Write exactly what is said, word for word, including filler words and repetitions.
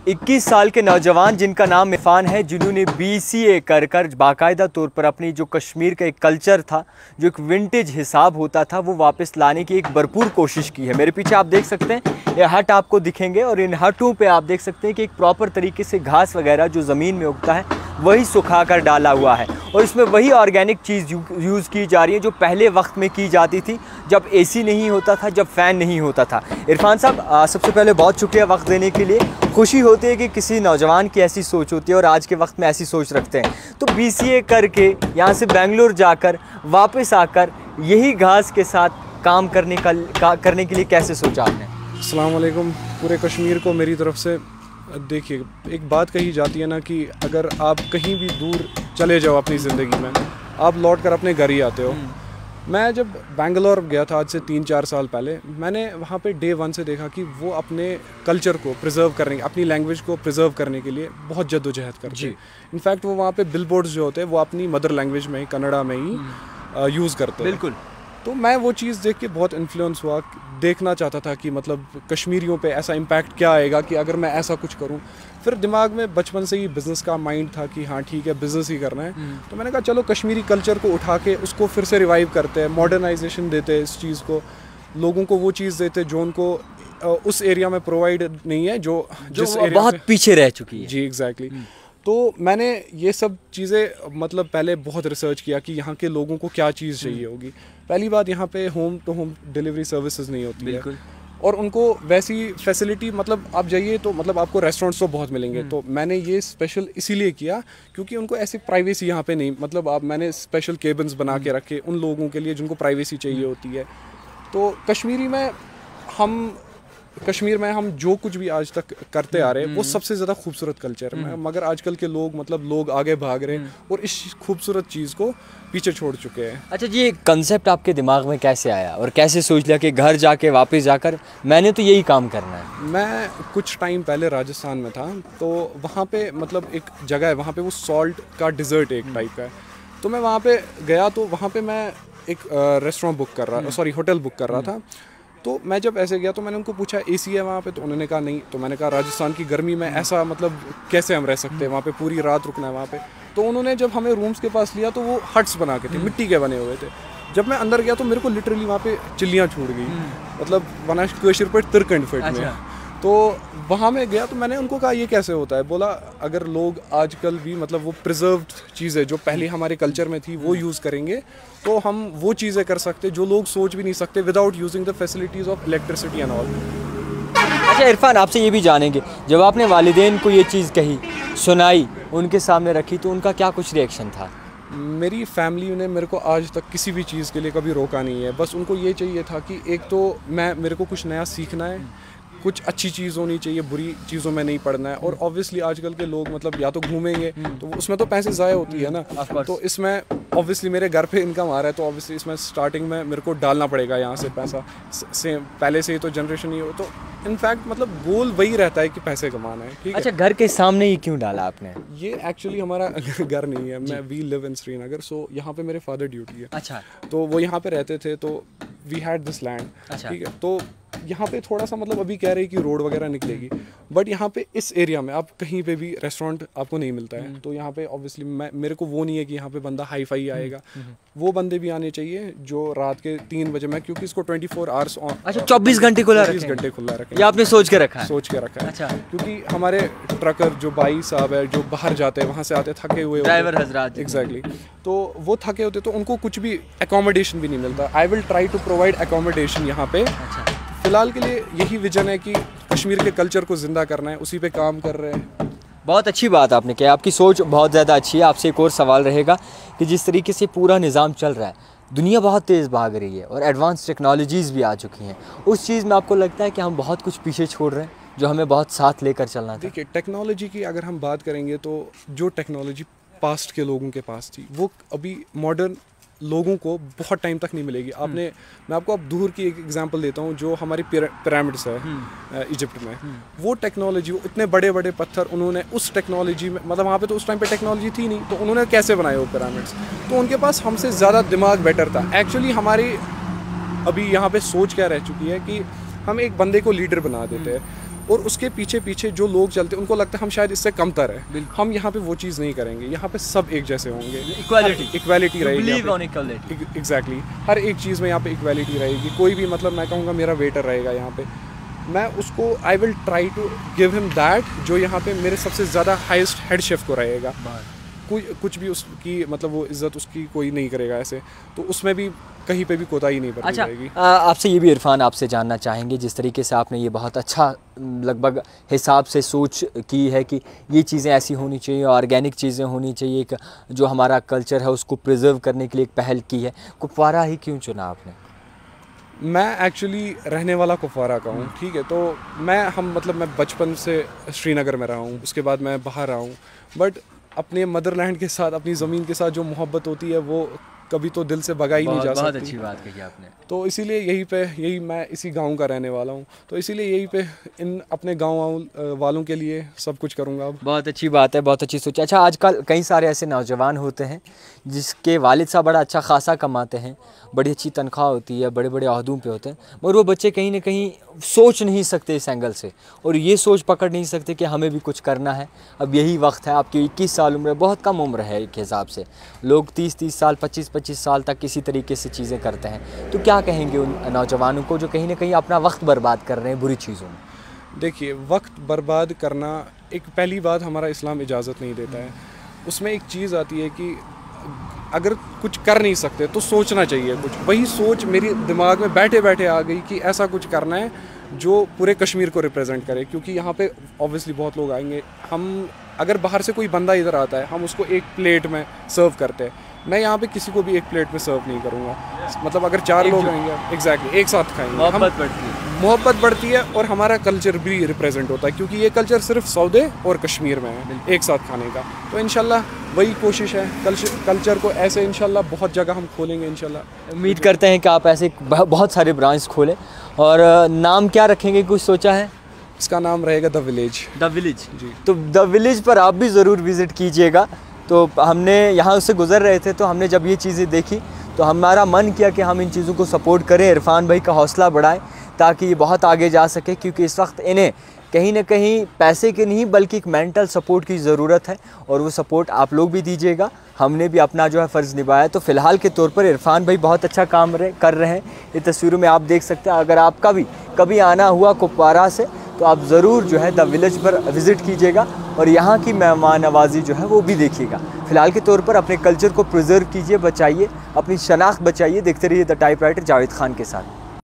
इक्कीस साल के नौजवान जिनका नाम इरफान है, जिन्होंने बी सी ए कर कर बाकायदा तौर पर अपनी जो कश्मीर का एक कल्चर था, जो एक विंटेज हिसाब होता था, वो वापस लाने की एक भरपूर कोशिश की है। मेरे पीछे आप देख सकते हैं ये हट आपको दिखेंगे और इन हटों पे आप देख सकते हैं कि एक प्रॉपर तरीके से घास वगैरह जो ज़मीन में उगता है वही सुखा कर डाला हुआ है और इसमें वही ऑर्गेनिक चीज़ यूज़ की जा रही है जो पहले वक्त में की जाती थी, जब एसी नहीं होता था, जब फ़ैन नहीं होता था। इरफान साहब, सबसे पहले बहुत शुक्रिया वक्त देने के लिए। खुशी होती है कि किसी नौजवान की ऐसी सोच होती है और आज के वक्त में ऐसी सोच रखते हैं। तो बी सी ए करके यहाँ से बेंगलोर जाकर वापस आकर यही घास के साथ काम करने का, का करने के लिए कैसे सोचा आपने? अस्सलाम वालेकुम पूरे कश्मीर को मेरी तरफ से। देखिए, एक बात कही जाती है ना कि अगर आप कहीं भी दूर चले जाओ अपनी ज़िंदगी में, आप लौट कर अपने घर ही आते हो। मैं जब बेंगलोर गया था आज से तीन चार साल पहले, मैंने वहाँ पे डे वन से देखा कि वो अपने कल्चर को प्रिजर्व करने, अपनी लैंग्वेज को प्रिजर्व करने के लिए बहुत जद्दोजहद करते हैं। इनफैक्ट वो वहाँ पे बिलबोर्ड्स जो होते हैं वो अपनी मदर लैंग्वेज में ही, कन्नड़ा में ही यूज़ करते हैं। बिल्कुल। तो मैं वो चीज़ देख के बहुत इन्फ्लुएंस हुआ, देखना चाहता था कि मतलब कश्मीरियों पे ऐसा इम्पैक्ट क्या आएगा कि अगर मैं ऐसा कुछ करूं। फिर दिमाग में बचपन से ही बिज़नेस का माइंड था कि हाँ ठीक है, बिज़नेस ही करना है। तो मैंने कहा चलो कश्मीरी कल्चर को उठा के उसको फिर से रिवाइव करते हैं, मॉडर्नाइजेशन देते हैं इस चीज़ को, लोगों को वो चीज़ देते जो उनको उस एरिया में प्रोवाइड नहीं है, जो जिस एरिया बहुत पीछे रह चुकी है। जी एग्जैक्टली। तो मैंने ये सब चीज़ें मतलब पहले बहुत रिसर्च किया कि यहाँ के लोगों को क्या चीज़ चाहिए होगी। पहली बात, यहाँ पे home to home delivery services नहीं होती है और उनको वैसी फैसिलिटी, मतलब आप जाइए तो मतलब आपको रेस्टोरेंट्स तो बहुत मिलेंगे। तो मैंने ये स्पेशल इसीलिए किया क्योंकि उनको ऐसी प्राइवेसी यहाँ पे नहीं, मतलब आप मैंने स्पेशल केबिन्स बना के रखे उन लोगों के लिए जिनको प्राइवेसी चाहिए होती है। तो कश्मीरी में हम कश्मीर में हम जो कुछ भी आज तक करते आ रहे हैं वो सबसे ज़्यादा खूबसूरत कल्चर है, मगर आजकल के लोग मतलब लोग आगे भाग रहे हैं और इस खूबसूरत चीज़ को पीछे छोड़ चुके हैं। अच्छा जी, ये कंसेप्ट आपके दिमाग में कैसे आया और कैसे सोच लिया कि घर जाके वापस जाकर मैंने तो यही काम करना है? मैं कुछ टाइम पहले राजस्थान में था, तो वहाँ पे मतलब एक जगह है, वहाँ पे वो सॉल्ट का डिज़र्ट एक टाइप का है। तो मैं वहाँ पे गया तो वहाँ पे मैं एक रेस्टोरेंट बुक कर रहा सॉरी होटल बुक कर रहा था। तो मैं जब ऐसे गया तो मैंने उनको पूछा एसी है वहाँ पे, तो उन्होंने कहा नहीं। तो मैंने कहा राजस्थान की गर्मी में ऐसा मतलब कैसे हम रह सकते हैं, वहाँ पे पूरी रात रुकना है वहाँ पे। तो उन्होंने जब हमें रूम्स के पास लिया तो वो हट्स बना के थे, मिट्टी के बने हुए थे। जब मैं अंदर गया तो मेरे को लिटरली वहाँ पे चिल्लियाँ छूट गई, मतलब वना कशिर पे तिरकंड फिट में। तो वहाँ में गया तो मैंने उनको कहा ये कैसे होता है। बोला अगर लोग आजकल भी मतलब वो प्रिजर्व्ड चीज़ें जो पहले हमारे कल्चर में थी वो यूज़ करेंगे तो हम वो चीज़ें कर सकते जो लोग सोच भी नहीं सकते without using the facilities of electricity and all. अच्छा इरफान, आपसे ये भी जानेंगे, जब आपने वालिदैन को ये चीज़ कही, सुनाई, उनके सामने रखी, तो उनका क्या कुछ रिएक्शन था? मेरी फैमिली ने मेरे को आज तक किसी भी चीज़ के लिए कभी रोका नहीं है। बस उनको ये चाहिए था कि एक तो मैं मेरे को कुछ नया सीखना है, कुछ अच्छी चीज़ होनी चाहिए, बुरी चीज़ों में नहीं पड़ना है। और ऑब्वियसली आजकल के लोग मतलब या तो घूमेंगे तो उसमें तो पैसे ज़ाया होती है ना, तो इसमें ऑब्वियसली मेरे घर पे इनकम आ रहा है तो ऑब्वियसली इसमें स्टार्टिंग में मेरे को डालना पड़ेगा यहाँ से पैसा, से पहले से ही तो जनरेशन ही हो। तो इनफैक्ट मतलब गोल वही रहता है कि पैसे कमाना है। ठीक है। अच्छा, घर के सामने ही क्यों डाला आपने? ये एक्चुअली हमारा घर नहीं है, मैं we live in Srinagar, so यहाँ पे मेरे फादर ड्यूटी है। अच्छा। तो वो यहाँ पे रहते थे, तो वी हैड दिस लैंड। ठीक है। तो यहाँ पे थोड़ा सा मतलब अभी कह रहे हैं कि रोड वगैरह निकलेगी, बट यहाँ पे इस एरिया में आप कहीं पे भी रेस्टोरेंट आपको नहीं मिलता है। तो यहाँ पे ऑब्वियसली मैं मेरे को वो नहीं है कि यहाँ पे बंदा हाई फाई आएगा, वो बंदे भी आने चाहिए जो रात के तीन बजे में, क्योंकि इसको ट्वेंटी फोर आवर्स ऑन, अच्छा चौबीस घंटे खुला चौबीस घंटे खुला रखें। ये आपने सोच के रखा है? सोच के रखा है। अच्छा। क्योंकि हमारे ट्रकर जो भाई साहब है जो बाहर जाते हैं, वहाँ से आते थके हुए ड्राइवर हजरात, एग्जैक्टली, तो वो थके होते तो उनको कुछ भी एकोमोडेशन भी नहीं मिलता। I will try to provide accommodation यहाँ पे। फिलहाल के लिए यही विजन है कि कश्मीर के कल्चर को ज़िंदा करना है, उसी पे काम कर रहे हैं। बहुत अच्छी बात आपने कही, आपकी सोच बहुत ज़्यादा अच्छी है। आपसे एक और सवाल रहेगा कि जिस तरीके से पूरा निज़ाम चल रहा है, दुनिया बहुत तेज़ भाग रही है और एडवांस टेक्नोलॉजीज़ भी आ चुकी हैं, उस चीज़ में आपको लगता है कि हम बहुत कुछ पीछे छोड़ रहे हैं जो हमें बहुत साथ लेकर चलना था? देखिए, टेक्नोलॉजी की अगर हम बात करेंगे तो जो टेक्नोलॉजी पास्ट के लोगों के पास थी वो अभी मॉडर्न लोगों को बहुत टाइम तक नहीं मिलेगी। आपने मैं आपको अब दूर की एक एग्जांपल देता हूँ, जो हमारी पिरामिड्स है इजिप्ट में, वो टेक्नोलॉजी, वो इतने बड़े बड़े पत्थर उन्होंने उस टेक्नोलॉजी में, मतलब वहाँ पे तो उस टाइम पे टेक्नोलॉजी थी नहीं, तो उन्होंने कैसे बनाए वो पिरामिड्स? तो उनके पास हमसे ज़्यादा दिमाग बेटर था। एक्चुअली हमारी अभी यहाँ पे सोच क्या रह चुकी है कि हम एक बंदे को लीडर बना देते हैं, और उसके पीछे पीछे जो लोग चलते हैं उनको लगता है हम शायद इससे कमतर है। हम यहाँ पे वो चीज़ नहीं करेंगे, यहाँ पे सब एक जैसे होंगे, इक्वालिटी इक्वालिटी रहेगी, एग्जैक्टली हर एक चीज़ में यहाँ पे इक्वालिटी रहेगी। कोई भी मतलब मैं कहूँगा मेरा वेटर रहेगा यहाँ पे, मैं उसको I will try to give him that जो यहाँ पे मेरे सबसे ज़्यादा हाईएस्ट हेड शेफ को रहेगा। कोई कुछ भी उसकी मतलब वो इज़्ज़त उसकी कोई नहीं करेगा ऐसे, तो उसमें भी कहीं पे भी कोताही नहीं बरती जाएगी। अच्छा, आपसे ये भी इरफान आपसे जानना चाहेंगे, जिस तरीके से आपने ये बहुत अच्छा लगभग हिसाब से सोच की है कि ये चीज़ें ऐसी होनी चाहिए, ऑर्गेनिक चीज़ें होनी चाहिए, एक जो हमारा कल्चर है उसको प्रिजर्व करने के लिए एक पहल की है, कुपवारा ही क्यों चुना आपने? मैं एक्चुअली रहने वाला कुपवारा का हूँ, ठीक है, तो मैं हम मतलब मैं बचपन से श्रीनगर में रहा हूँ, उसके बाद मैं बाहर रहा हूँ, बट अपने मदरलैंड के साथ, अपनी ज़मीन के साथ जो मोहब्बत होती है वो कभी तो दिल से भगा ही नहीं जा सकती। बहुत अच्छी बात कही आपने। तो इसीलिए यहीं पे यही मैं इसी गांव का रहने वाला हूं, तो इसीलिए यहीं पे इन अपने गांव वालों के लिए सब कुछ करूंगा अब। बहुत अच्छी बात है, बहुत अच्छी सोच। अच्छा, आजकल कई सारे ऐसे नौजवान होते हैं जिसके वालिद साहब बड़ा अच्छा खासा कमाते हैं, बड़ी अच्छी तनख्वाह होती है, बड़े बड़े अहदों पे होते हैं, मगर वो बच्चे कहीं ना कहीं सोच नहीं सकते इस एंगल से, और ये सोच पकड़ नहीं सकते कि हमें भी कुछ करना है। अब यही वक्त है, आपकी इक्कीस साल उम्र है, बहुत कम उम्र है एक हिसाब से, लोग तीस तीस साल पच्चीस पच्चीस साल तक किसी तरीके से चीज़ें करते हैं। तो क्या कहेंगे उन नौजवानों को जो कहीं ना कहीं अपना वक्त बर्बाद कर रहे हैं बुरी चीज़ों में? देखिए, वक्त बर्बाद करना, एक पहली बात हमारा इस्लाम इजाज़त नहीं देता है। उसमें एक चीज़ आती है कि अगर कुछ कर नहीं सकते तो सोचना चाहिए कुछ। वही सोच मेरी दिमाग में बैठे बैठे आ गई कि ऐसा कुछ करना है जो पूरे कश्मीर को रिप्रेजेंट करे, क्योंकि यहाँ पे ऑब्वियसली बहुत लोग आएंगे। हम अगर बाहर से कोई बंदा इधर आता है, हम उसको एक प्लेट में सर्व करते हैं, मैं यहाँ पे किसी को भी एक प्लेट में सर्व नहीं करूँगा। मतलब अगर चार लोग आएंगे, एग्जैक्टली एक साथ खाएंगे, मोहब्बत बढ़ती है, मोहब्बत बढ़ती है और हमारा कल्चर भी रिप्रेजेंट होता है, क्योंकि ये कल्चर सिर्फ सऊदे और कश्मीर में है एक साथ खाने का। तो इंशाल्लाह वही कोशिश है, कल्चर को ऐसे इंशाल्लाह बहुत जगह हम खोलेंगे इंशाल्लाह। उम्मीद करते हैं कि आप ऐसे बहुत सारे ब्रांच खोलें। और नाम क्या रखेंगे, कुछ सोचा है? इसका नाम रहेगा द विलेज। द विलेज जी। तो द विलेज पर आप भी ज़रूर विज़िट कीजिएगा। तो हमने यहाँ से गुज़र रहे थे, तो हमने जब ये चीज़ें देखी तो हमारा मन किया कि हम इन चीज़ों को सपोर्ट करें, इरफान भाई का हौसला बढ़ाएं ताकि ये बहुत आगे जा सके, क्योंकि इस वक्त इन्हें कहीं ना कहीं पैसे की नहीं बल्कि एक मेंटल सपोर्ट की ज़रूरत है, और वो सपोर्ट आप लोग भी दीजिएगा। हमने भी अपना जो है फ़र्ज़ निभाया। तो फ़िलहाल के तौर पर इरफान भाई बहुत अच्छा काम रहे कर रहे हैं, ये तस्वीरों में आप देख सकते हैं। अगर आपका भी कभी आना हुआ कुपवारा से तो आप ज़रूर जो है द विलेज पर विज़िट कीजिएगा और यहाँ की मेहमान नवाज़ी जो है वो भी देखिएगा। फ़िलहाल के तौर पर अपने कल्चर को प्रिजर्व कीजिए, बचाइए, अपनी शनाख्त बचाइए। देखते रहिए द टाइपराइटर जावेद खान के साथ।